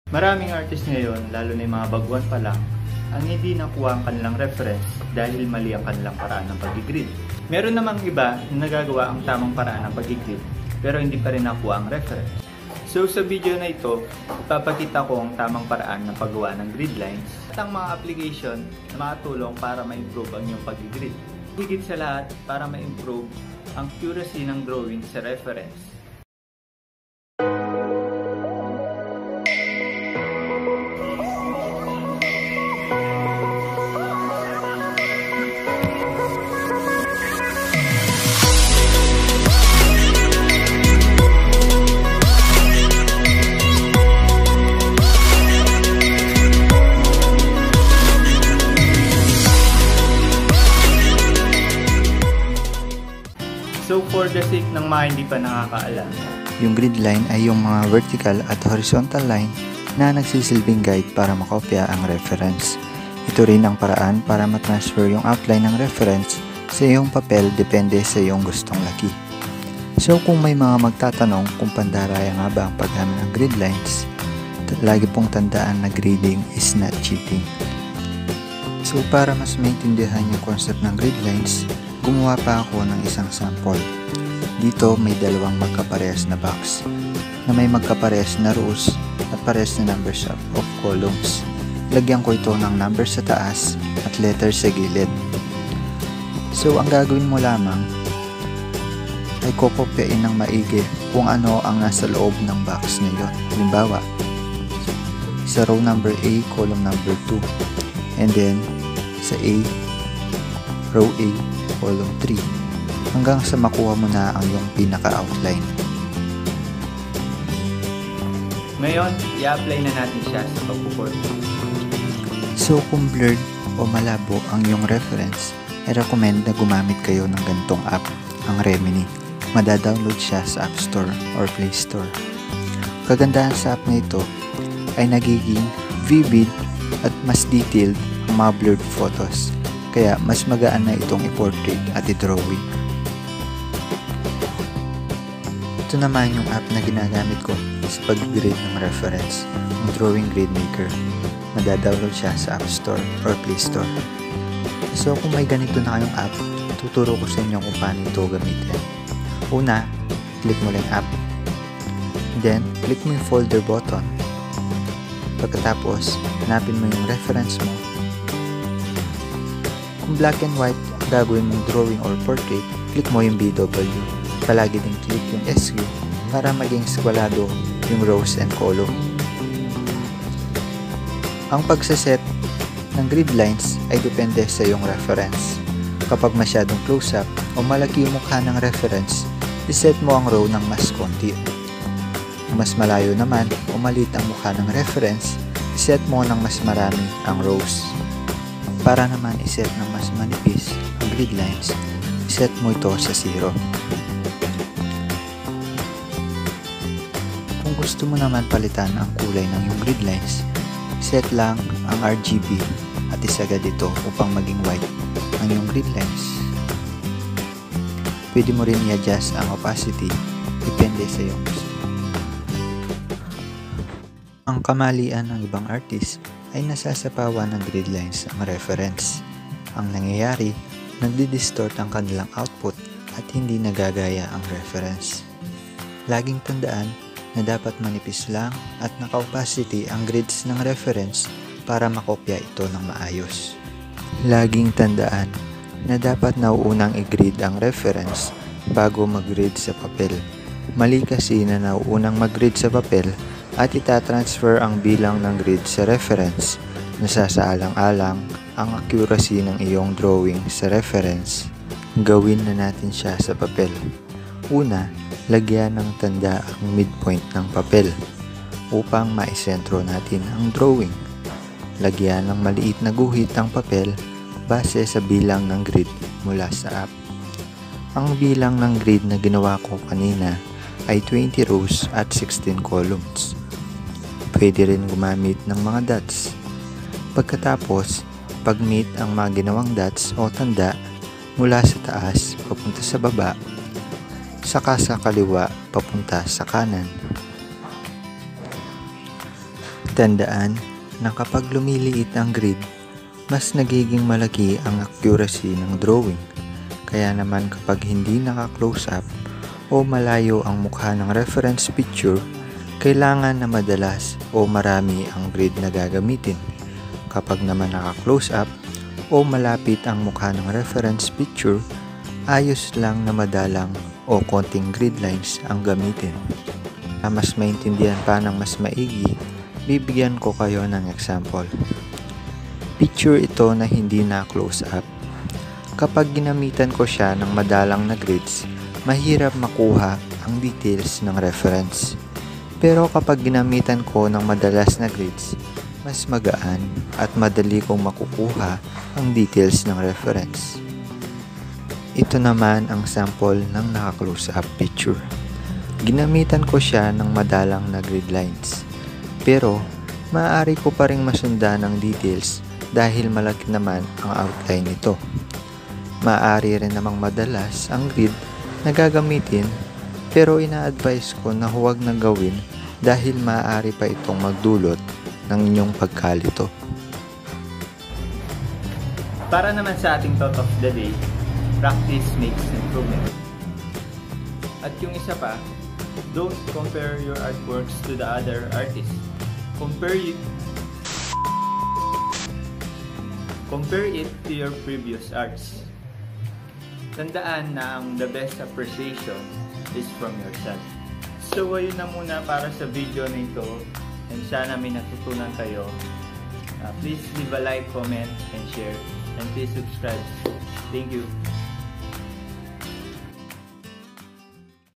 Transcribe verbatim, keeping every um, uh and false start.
Maraming artist ngayon, lalo na yung mga baguhan pa lang, ang hindi nakuha ang kanilang reference dahil mali ang kanilang paraan ng pag-grid. Meron namang iba na nagagawa ang tamang paraan ng pag-grid pero hindi pa rin nakuha ang reference. So sa video na ito, ipapakita ko ang tamang paraan ng paggawa ng grid lines at ang mga application na makatulong para ma-improve ang iyong pag-grid. Higit sa lahat para ma-improve ang accuracy ng drawing sa reference. So for the sake ng mga hindi pa nakakaalam, yung grid line ay yung mga vertical at horizontal line na nagsisilbing guide para makopya ang reference. Ito rin ang paraan para matransfer yung outline ng reference sa iyong papel depende sa iyong gustong laki. So kung may mga magtatanong kung pandaraya nga ba ang paggamit ng grid lines, lagi pong tandaan na grading is not cheating. So para mas maintindihan yung concept ng grid lines, gumawa pa ako ng isang sample. Dito may dalawang magkaparehas na box na may magkaparehas na rows at parehas na numbers of columns. Lagyan ko ito ng numbers sa taas at letters sa gilid. So ang gagawin mo lamang ay kokopyain ng maigi kung ano ang nasa loob ng box na yun. Halimbawa, sa row number A, column number two, and then sa A, row A, column three, hanggang sa makuha mo na ang iyong pinaka-outline. Ngayon, i-apply na natin siya sa pagpo-portrait. So kung blurred o malabo ang iyong reference, I recommend na gumamit kayo ng ganitong app, ang Remini. Madadownload siya sa App Store or Play Store. Kagandahan sa app na ito ay nagiging vivid at mas detailed ang mga blurred photos. Kaya mas magaan na itong i-portrait at i-drawing. Ito naman yung app na ginagamit ko sa pag-grade ng reference, ang Drawing Grade Maker. Madadownload siya sa App Store or Play Store. So kung may ganito na kayong app, tuturo ko sa inyo kung paano ito gamitin. Una, click mo lang yung app. Then, click mo yung folder button. Pagkatapos, hanapin mo yung reference mo. Kung black and white ang gagawin mong drawing or portrait, click mo yung B W. Palagi din click yung S U para maging skwalado yung rows and column. Ang pagsaset ng grid lines ay depende sa iyong reference. Kapag masyadong close-up o malaki yung mukha ng reference, iset mo ang row ng mas konti. Kung mas malayo naman o maliit ang mukha ng reference, iset mo ng mas marami ang rows. Para naman iset ng mas manipis ang grid lines, iset mo ito sa zero. Kung gusto mo naman palitan ang kulay ng iyong grid lines, set lang ang R G B at isagad ito upang maging white ang iyong grid lines. Pwede mo rin i-adjust ang opacity, depende sa iyong gusto. Ang kamalian ng ibang artist ay nasasapawan ng grid lines ang reference. Ang nangyayari, nagdi-distort ang kanilang output at hindi nagagaya ang reference. Laging tandaan na dapat manipis lang at naka-opacity ang grids ng reference para makopya ito ng maayos. Laging tandaan na dapat nauunang i-grid ang reference bago mag-grid sa papel. Mali kasi na nauunang mag-grid sa papel at itatransfer ang bilang ng grid sa reference, nasasaalang-alang ang accuracy ng iyong drawing sa reference. Gawin na natin siya sa papel. Una, lagyan ng tanda ang midpoint ng papel upang maisentro natin ang drawing. Lagyan ng maliit na guhit ang papel base sa bilang ng grid mula sa app. Ang bilang ng grid na ginawa ko kanina ay twenty rows at sixteen columns. Pwede rin gumamit ng mga dots. Pagkatapos, pag-meet ang mga ginawang dots o tanda mula sa taas papunta sa baba, saka sa kaliwa papunta sa kanan. Tandaan na kapag lumiliit ang grid, mas nagiging malaki ang accuracy ng drawing. Kaya naman kapag hindi naka-close up o malayo ang mukha ng reference picture, kailangan na madalas o marami ang grid na gagamitin. Kapag naman naka-close up o malapit ang mukha ng reference picture, ayos lang na madalang o konting grid lines ang gamitin. Para mas maintindihan pa ng mas maigi, bibigyan ko kayo ng example. Picture ito na hindi na close up. Kapag ginamitan ko siya ng madalang na grids, mahirap makuha ang details ng reference. Pero kapag ginamitan ko ng madalas na grids, mas magaan at madali kong makukuha ang details ng reference. Ito naman ang sample ng naka-close up picture. Ginamitan ko siya ng madalang na grid lines. Pero, maaari ko pa ring masundan ang details dahil malaki naman ang outline nito. Maaari rin namang madalas ang grid na gagamitin, pero ina-advise ko na huwag na gawin dahil maaari pa itong magdulot ng inyong pagkalito. Para naman sa ating thought of the day, practice makes improvement. At yung isa pa, don't compare your artworks to the other artists. Compare it Compare it to your previous arts. Tandaan na ang the best appreciation is from yourself. So ayun na muna para sa video na ito, and sana may natutunan kayo. Uh, please leave a like, comment, and share, and please subscribe. Thank you.